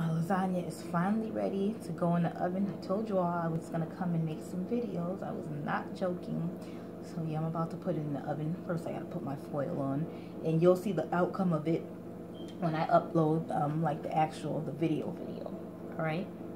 My lasagna is finally ready to go in the oven. I told you all I was gonna come and make some videos. I was not joking. So yeah, I'm about to put it in the oven. First I gotta put my foil on, and you'll see the outcome of it when I upload like the video. All right.